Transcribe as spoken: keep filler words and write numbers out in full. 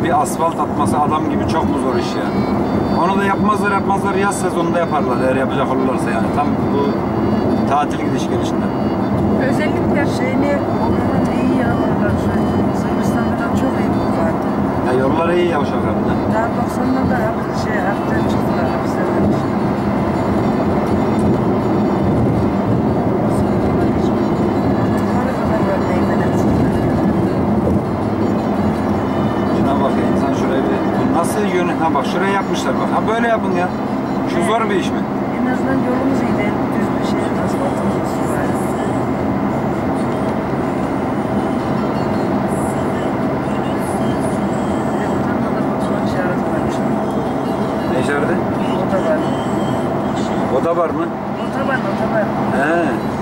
bir asfalt atması adam gibi çok mu zor iş ya. Onu da yapmazlar yapmazlar yaz sezonunda yaparlar eğer yapacak olurlarsa yani tam bu tatil gidiş gelişinde. Özellikle şeyini onların iyi yanlarlar şu an. Sırbistan'dan çok iyi bu vardı. Ya yolları iyi yavaş yavaş. Daha doksan'da da şey hafiften çıktılar hapislerden. Şuna bak ya insan şuraya bir nasıl yönet ha bak şuraya yapmışlar bak ha böyle yapın ya. Şu evet. Zor bir iş mi? En azından yolumuz iyiydi. Düz bir şey asfaltımız var. Ne işareti? Otoban. Otobar mı? Otoban, otoban. He.